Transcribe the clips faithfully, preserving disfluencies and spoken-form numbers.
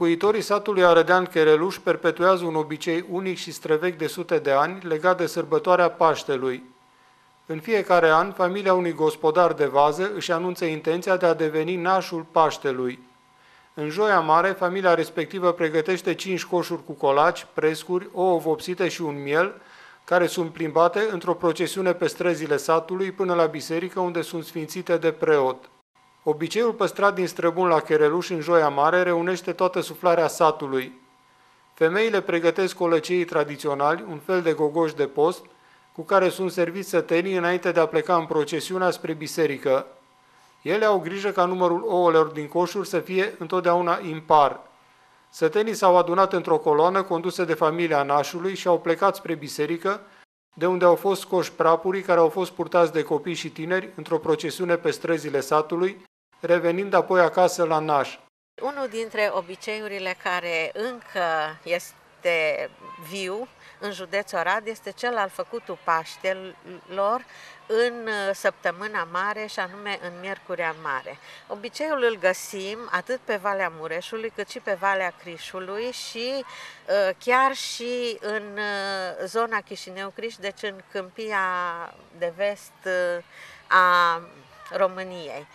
Locuitorii satului Arădean Chereluș perpetuează un obicei unic și străvechi de sute de ani legat de sărbătoarea Paștelui. În fiecare an, familia unui gospodar de vază își anunță intenția de a deveni nașul Paștelui. În Joia Mare, familia respectivă pregătește cinci coșuri cu colaci, prescuri, ouă vopsite și un miel, care sunt plimbate într-o procesiune pe străzile satului până la biserică, unde sunt sfințite de preot. Obiceiul păstrat din străbun la Chereluș în Joia Mare reunește toată suflarea satului. Femeile pregătesc colăceii tradiționali, un fel de gogoș de post, cu care sunt serviți sătenii înainte de a pleca în procesiunea spre biserică. Ele au grijă ca numărul ouălor din coșuri să fie întotdeauna impar. Sătenii s-au adunat într-o coloană condusă de familia nașului și au plecat spre biserică, de unde au fost scoși prapurii care au fost purtați de copii și tineri într-o procesiune pe străzile satului, revenind apoi acasă la naș. Unul dintre obiceiurile care încă este viu în județul Arad este cel al făcutul Paștelor în săptămâna mare și anume în Miercurea Mare. Obiceiul îl găsim atât pe Valea Mureșului cât și pe Valea Crișului și chiar și în zona Chișinău-Criș, deci în câmpia de vest a României.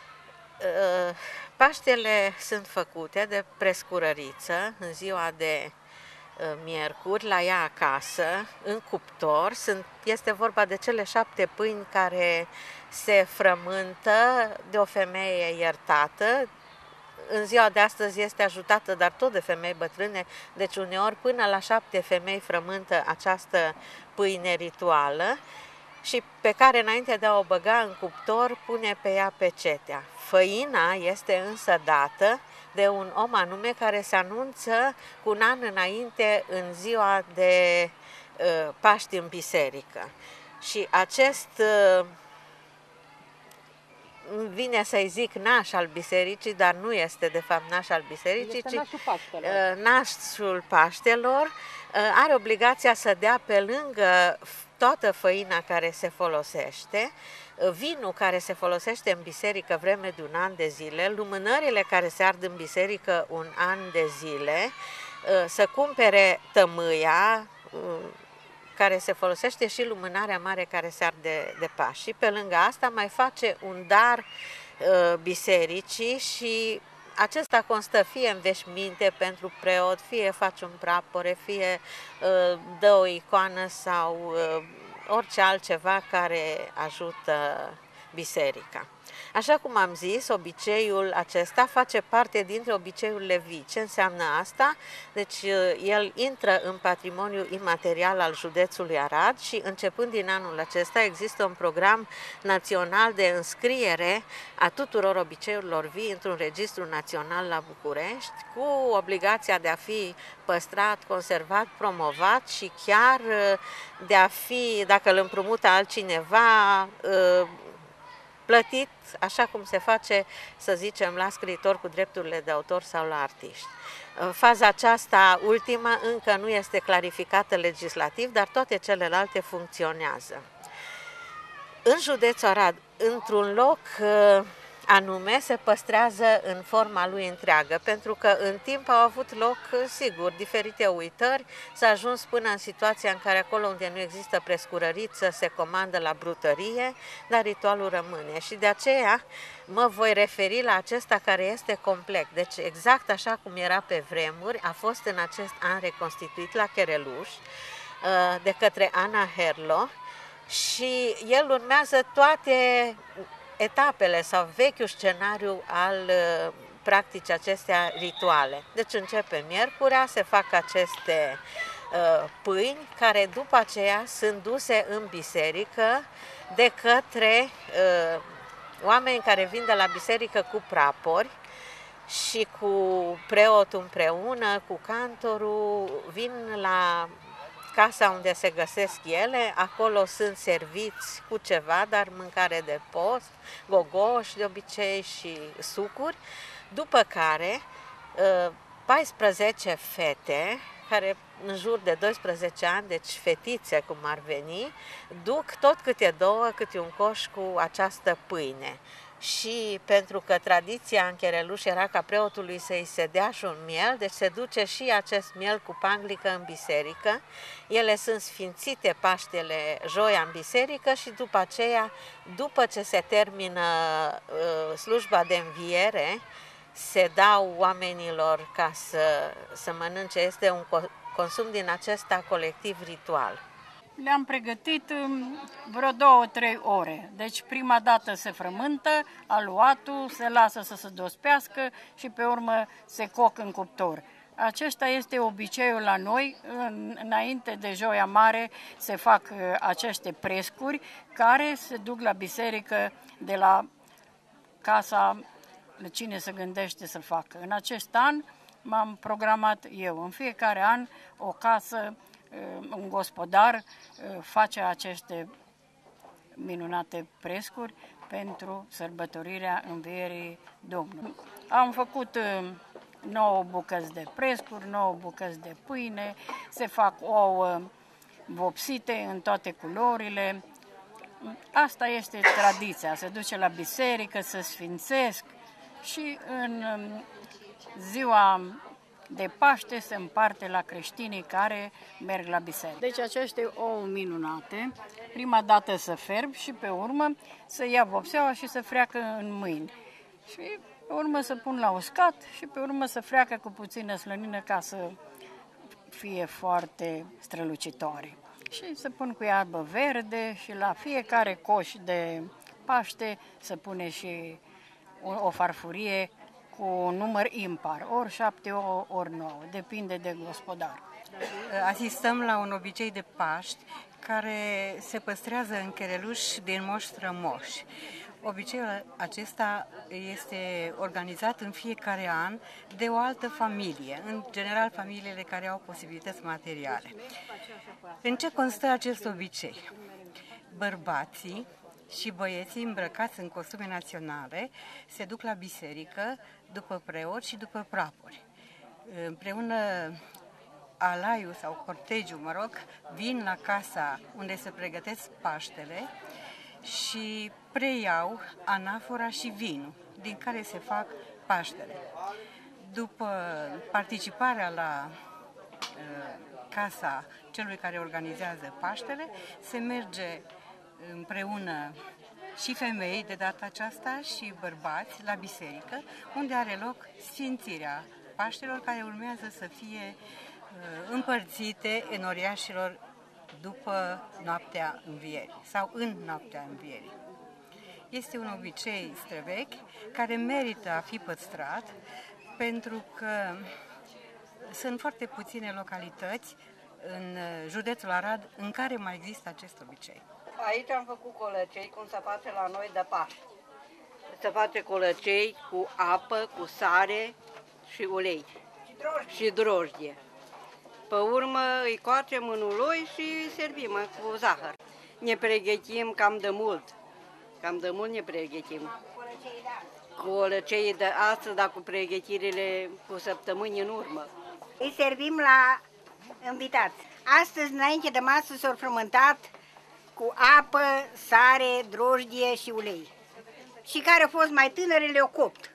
Paștele sunt făcute de prescurăriță în ziua de miercuri, la ea acasă, în cuptor. Sunt, este vorba de cele șapte pâini care se frământă de o femeie iertată. În ziua de astăzi este ajutată, dar tot de femei bătrâne, deci uneori până la șapte femei frământă această pâine rituală și pe care, înainte de a o băga în cuptor, pune pe ea pecetea. Făina este însă dată de un om anume care se anunță cu un an înainte în ziua de uh, Paști în biserică. Și acest, uh, vine să-i zic naș al bisericii, dar nu este de fapt naș al bisericii, este ci nașul Paștelor. Uh, nașul Paștelor, uh, are obligația să dea pe lângă toată făina care se folosește, vinul care se folosește în biserică vreme de un an de zile, lumânările care se ard în biserică un an de zile, să cumpere tămâia care se folosește și lumânarea mare care se arde de Paști. Și pe lângă asta mai face un dar bisericii și acesta constă fie în veșminte pentru preot, fie face un prapore, fie dă o icoană sau orice altceva care ajută biserica. Așa cum am zis, obiceiul acesta face parte dintre obiceiurile vii. Ce înseamnă asta? Deci el intră în patrimoniul imaterial al județului Arad și începând din anul acesta există un program național de înscriere a tuturor obiceiurilor vii într-un registru național la București, cu obligația de a fi păstrat, conservat, promovat și chiar de a fi, dacă îl împrumută altcineva, plătit, așa cum se face, să zicem, la scriitori cu drepturile de autor sau la artiști. Faza aceasta ultimă încă nu este clarificată legislativ, dar toate celelalte funcționează. În județul Arad, într-un loc anume, se păstrează în forma lui întreagă, pentru că în timp au avut loc, sigur, diferite uitări, s-a ajuns până în situația în care acolo unde nu există prescurăriță se comandă la brutărie, dar ritualul rămâne. Și de aceea mă voi referi la acesta care este complet. Deci exact așa cum era pe vremuri, a fost în acest an reconstituit la Chereluș de către Ana Herlo și el urmează toate etapele sau vechiul scenariu al uh, practicii acestea rituale. Deci începe miercurea, se fac aceste uh, pâini care după aceea sunt duse în biserică de către uh, oameni care vin de la biserică cu prapori și cu preotul împreună, cu cantorul, vin la casa unde se găsesc ele, acolo sunt serviți cu ceva, dar mâncare de post, gogoși de obicei și sucuri, după care paisprezece fete, care în jur de doisprezece ani, deci fetițe cum ar veni, duc tot câte două, câte un coș cu această pâine. și pentru că tradiția în Chereluș era ca preotului să-i se dea și un miel, deci se duce și acest miel cu panglică în biserică. Ele sunt sfințite Paștele joia în biserică și după aceea, după ce se termină uh, slujba de înviere, se dau oamenilor ca să, să mănânce. Este un consum din acesta colectiv ritual. Le-am pregătit vreo două, trei ore. Deci prima dată se frământă, aluatul, se lasă să se dospească și pe urmă se coc în cuptor. Acesta este obiceiul la noi. Înainte de Joia Mare se fac aceste prescuri care se duc la biserică de la casa cine se gândește să facă. În acest an m-am programat eu. În fiecare an o casă, un gospodar face aceste minunate prescuri pentru sărbătorirea învierii Domnului. Am făcut nouă bucăți de prescuri, nouă bucăți de pâine, se fac ouă vopsite în toate culorile. Asta este tradiția, se duce la biserică, se sfințesc și în ziua de Paște se împarte la creștinii care merg la biserică. Deci aceste ouă minunate, prima dată să ferb și pe urmă să ia vopseaua și să freacă în mâini. Și pe urmă să pun la uscat și pe urmă să freacă cu puțină slănină ca să fie foarte strălucitoare. Și să pun cu iarbă verde și la fiecare coș de Paște să pune și o, o farfurie cu un număr impar, ori șapte, ori nouă, depinde de gospodar. Asistăm la un obicei de Paști care se păstrează în Chereluș din moș strămoși. Obiceiul acesta este organizat în fiecare an de o altă familie, în general familiile care au posibilități materiale. În ce constă acest obicei? Bărbații și băieții îmbrăcați în costume naționale se duc la biserică după preot și după prapori. Împreună alaiul sau cortegiul, mă rog, vin la casa unde se pregătesc Paștele și preiau anafora și vinul din care se fac Paștele. După participarea la uh, casa celui care organizează Paștele, se merge împreună și femei de data aceasta și bărbați la biserică, unde are loc sfințirea Paștelor care urmează să fie uh, împărțite enoriașilor după noaptea învierii sau în noaptea învierii. Este un obicei străvechi care merită a fi păstrat pentru că sunt foarte puține localități în județul Arad în care mai există acest obicei. Aici am făcut colăcei, cum se face la noi de Paște. Se face colăcei cu apă, cu sare și ulei și drojdie. Și drojdie. Pe urmă îi coacem în uloi și servim cu zahăr. Ne pregătim cam de mult. Cam de mult ne pregătim. Colăcei de astăzi, dar cu pregătirile cu săptămâni în urmă. Îi servim la invitați. Astăzi, înainte de masă, s-au frământat cu apă, sare, drojdie și ulei. Și care au fost mai tânăre le-au copt.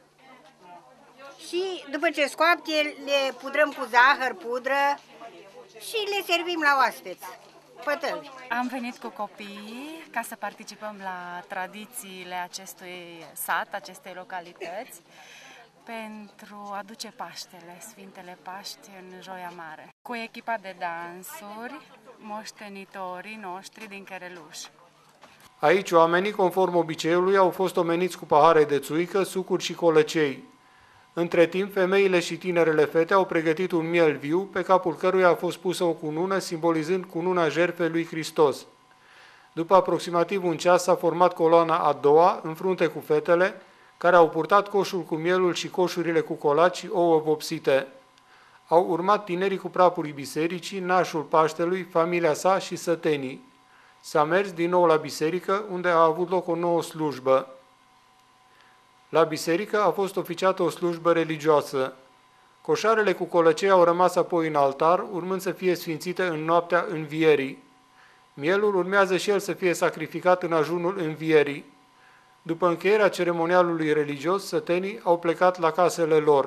Și după ce scoapte, le pudrăm cu zahăr, pudră și le servim la oaspeți, pătăli. Am venit cu copiii ca să participăm la tradițiile acestui sat, acestei localități, pentru a duce Paștele, Sfintele Paști în Joia Mare, cu echipa de dansuri, moștenitorii noștri din Chereluș. Aici oamenii, conform obiceiului, au fost omeniți cu pahare de țuică, sucuri și colăcei. Între timp, femeile și tinerele fete au pregătit un miel viu, pe capul căruia a fost pusă o cunună, simbolizând cununa jertfei lui Hristos. După aproximativ un ceas s-a format coloana a doua, în frunte cu fetele, care au purtat coșul cu mielul și coșurile cu colaci și ouă vopsite. Au urmat tinerii cu prapurii bisericii, nașul Paștelui, familia sa și sătenii. S-a mers din nou la biserică, unde a avut loc o nouă slujbă. La biserică a fost oficiată o slujbă religioasă. Coșarele cu colăcei au rămas apoi în altar, urmând să fie sfințite în noaptea învierii. Mielul urmează și el să fie sacrificat în ajunul învierii. După încheierea ceremonialului religios, sătenii au plecat la casele lor.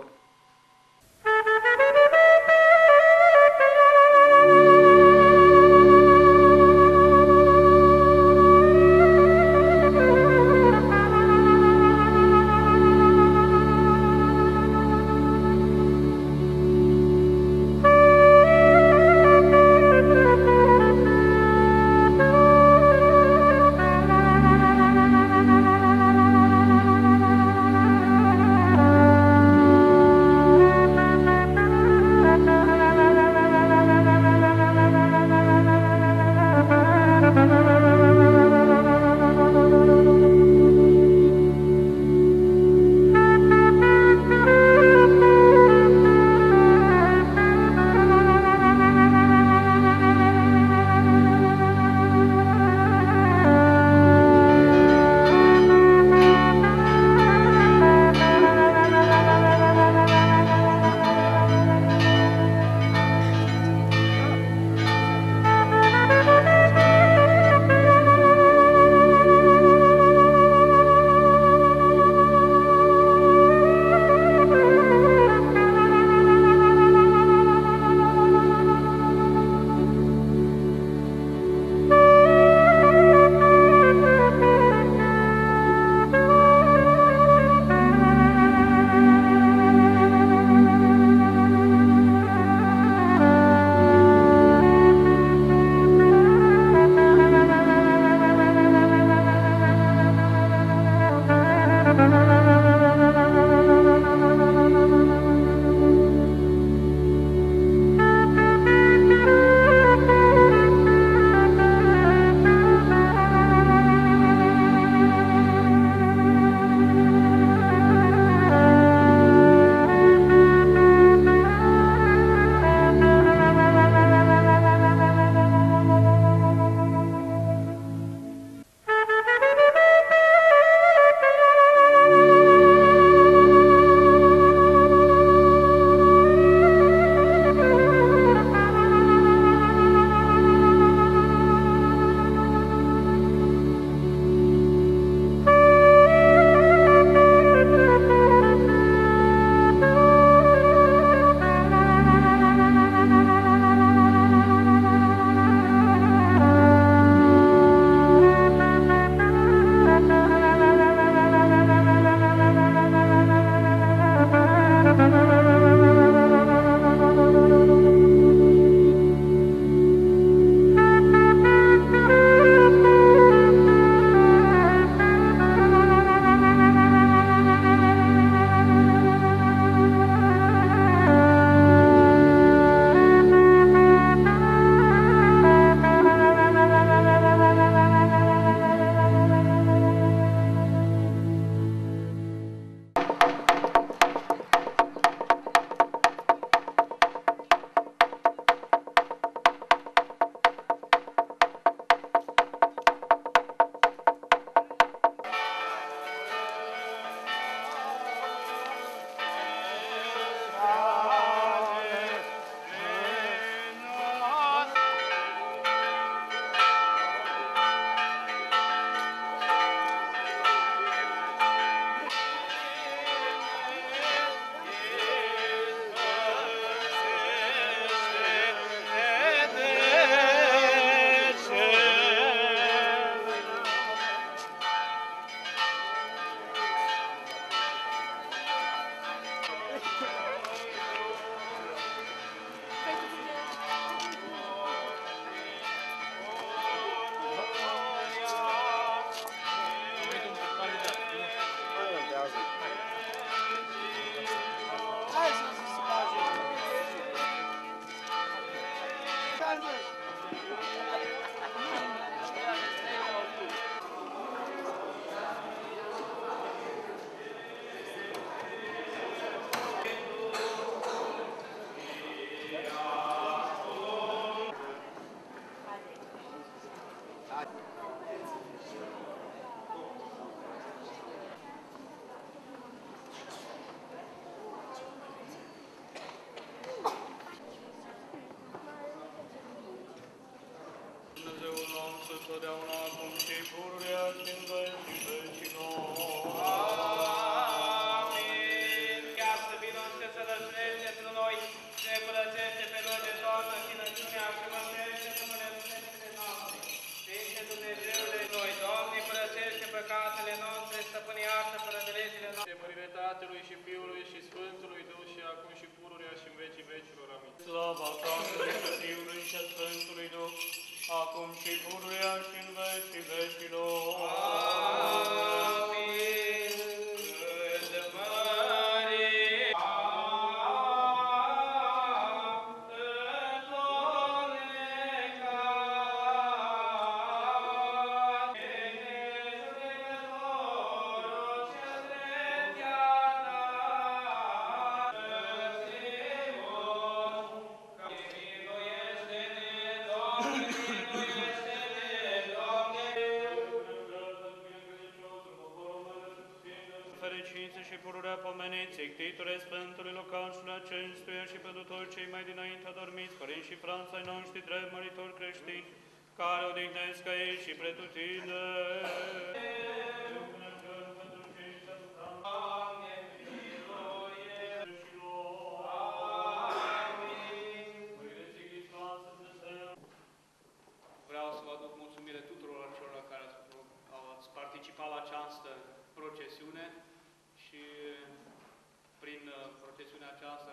noastre, stăpâne, iartă fără de legile noastre, mărire Tatălui și Fiului și Sfântului Duh și acum și pururea și în vecii vecilor. Amin. Slava Tatălui și Fiului și Sfântului Duh, acum și pururea și în vecii vecilor. Amin. Fericiți și pururea pomeniți, ictitore Sfântului locașului acestuia și pentru toți cei mai dinainte adormiți, părinți și frați ai noștri drept măritori creștini, care odihnesc aici și pretutine. Vreau să vă aduc mulțumire tuturor celor care ați participat la această procesiune și prin procesiunea aceasta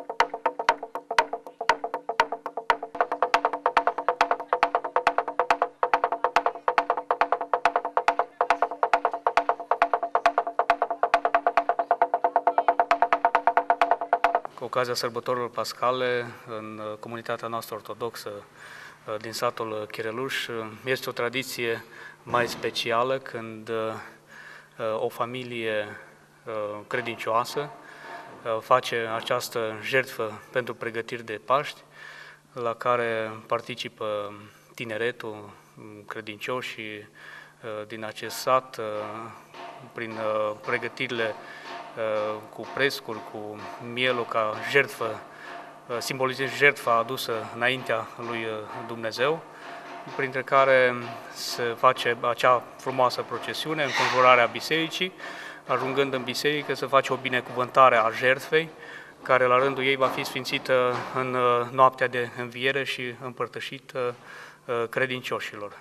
cu ocazia sărbătorilor pascale în comunitatea noastră ortodoxă din satul Chereluș, este o tradiție mai specială când o familie credincioasă face această jertfă pentru pregătiri de Paști, la care participă tineretul, credincioșii din acest sat, prin pregătirile cu prescuri, cu mielul ca jertfă, simbolizând jertfa adusă înaintea lui Dumnezeu, printre care se face acea frumoasă procesiune, înconjurarea bisericii, ajungând în biserică să face o binecuvântare a jertfei, care la rândul ei va fi sfințită în noaptea de înviere și împărtășită credincioșilor.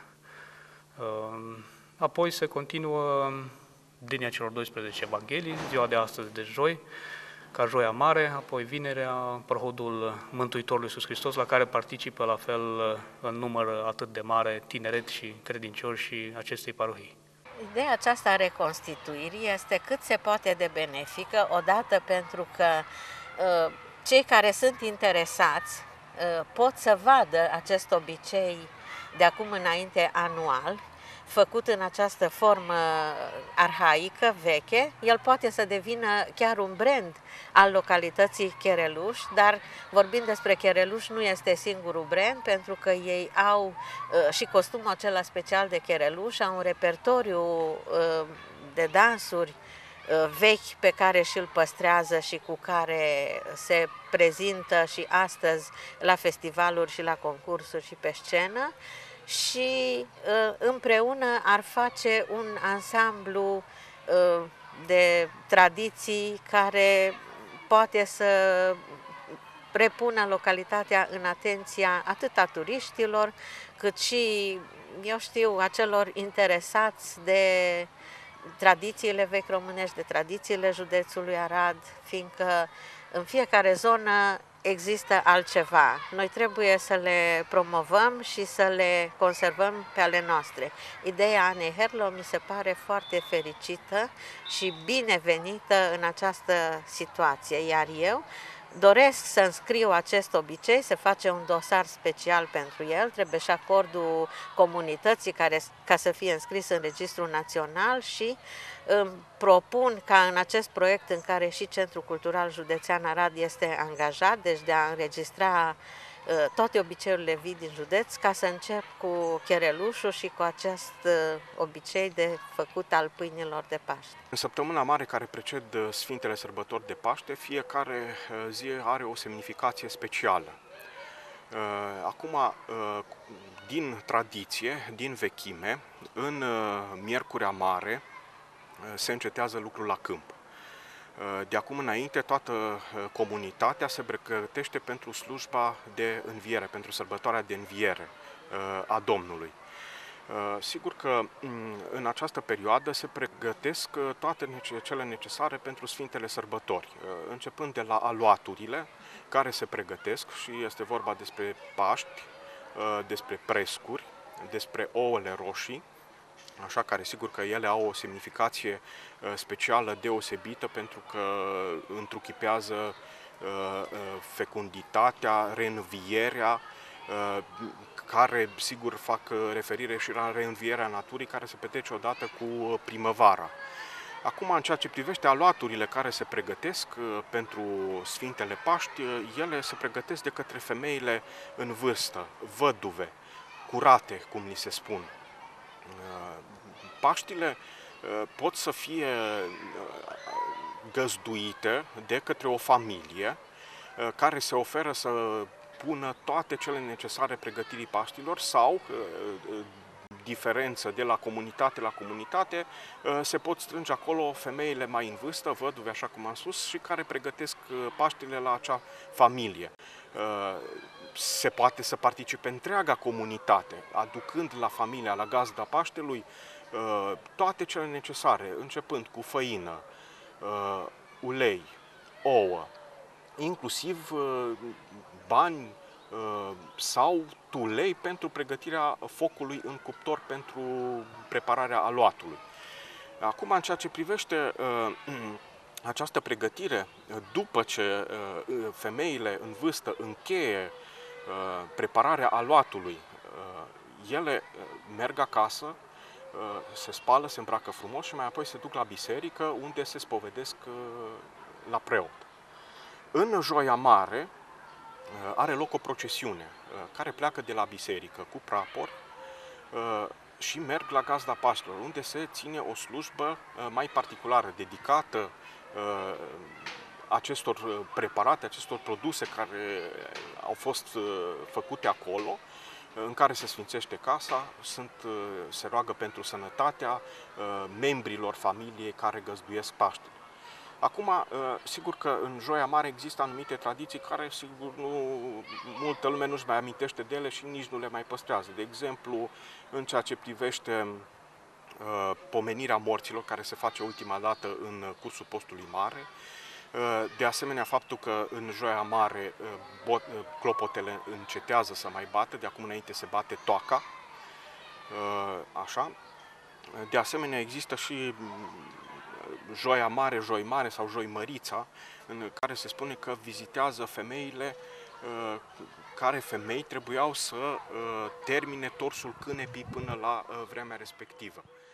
Apoi se continuă linia celor doisprezece Evanghelii, ziua de astăzi de joi, ca Joia Mare, apoi vinerea, prohodul Mântuitorului Iisus Hristos, la care participă la fel în număr atât de mare tineret și credincioși și acestei parohii. Ideea aceasta a reconstituirii este cât se poate de benefică, odată pentru că uh, cei care sunt interesați uh, pot să vadă acest obicei de acum înainte anual, făcut în această formă arhaică, veche. El poate să devină chiar un brand al localității Chereluș, dar vorbind despre Chereluș nu este singurul brand, pentru că ei au uh, și costumul acela special de Chereluș, au un repertoriu uh, de dansuri uh, vechi pe care și-l păstrează și cu care se prezintă și astăzi la festivaluri și la concursuri și pe scenă. Și împreună ar face un ansamblu de tradiții care poate să repună localitatea în atenția atât a turiștilor, cât și, eu știu, a celor interesați de tradițiile vechi românești, de tradițiile județului Arad, fiindcă în fiecare zonă există altceva. Noi trebuie să le promovăm și să le conservăm pe ale noastre. Ideea Anei Herlo mi se pare foarte fericită și binevenită în această situație, iar eu doresc să înscriu acest obicei, se face un dosar special pentru el, trebuie și acordul comunității care, ca să fie înscris în Registrul Național și îmi propun ca în acest proiect în care și Centrul Cultural Județean Arad este angajat, deci de a înregistra toate obiceiurile vii din județ, ca să încep cu Cherelușul și cu acest obicei de făcut al pâinilor de Paște. În săptămâna mare care preced Sfintele Sărbători de Paște, fiecare zi are o semnificație specială. Acum, din tradiție, din vechime, în Miercurea Mare se încetează lucrul la câmp. De acum înainte, toată comunitatea se pregătește pentru slujba de înviere, pentru sărbătoarea de înviere a Domnului. Sigur că în această perioadă se pregătesc toate cele necesare pentru Sfintele Sărbători, începând de la aluaturile care se pregătesc și este vorba despre Paști, despre prescuri, despre ouăle roșii, așa, care sigur că ele au o semnificație specială deosebită pentru că întruchipează fecunditatea, reînvierea, care sigur fac referire și la reînvierea naturii care se petrece odată cu primăvara. Acum, în ceea ce privește aluaturile care se pregătesc pentru Sfintele Paști, ele se pregătesc de către femeile în vârstă, văduve, curate, cum li se spun. Paștile pot să fie găzduite de către o familie care se oferă să pună toate cele necesare pregătirii Paștilor sau, diferență de la comunitate la comunitate, se pot strânge acolo femeile mai în vârstă, văduve, așa cum am spus, și care pregătesc Paștile la acea familie. Se poate să participe întreaga comunitate, aducând la familia, la gazda Paștelui, toate cele necesare, începând cu făină, ulei, ouă, inclusiv bani sau tulei pentru pregătirea focului în cuptor pentru prepararea aluatului. Acum, în ceea ce privește această pregătire, după ce femeile în vârstă încheie prepararea aluatului, ele merg acasă, se spală, se îmbracă frumos și mai apoi se duc la biserică, unde se spovedesc la preot. În Joia Mare are loc o procesiune care pleacă de la biserică cu prapor și merg la gazda Paștilor, unde se ține o slujbă mai particulară, dedicată acestor preparate, acestor produse care au fost făcute acolo, în care se sfințește casa, sunt, se roagă pentru sănătatea membrilor familiei care găzduiesc Paștele. Acum, sigur că în Joia Mare există anumite tradiții care, sigur, nu, multă lume nu-și mai amintește de ele și nici nu le mai păstrează. De exemplu, în ceea ce privește uh, pomenirea morților, care se face ultima dată în cursul postului mare, uh, de asemenea faptul că în Joia Mare uh, bot, uh, clopotele încetează să mai bată, de acum înainte se bate toaca, uh, așa. De asemenea, există și Joia Mare, Joi Mare sau Joi Mărița, în care se spune că vizitează femeile, care femei trebuiau să termine torsul cânepii până la vremea respectivă.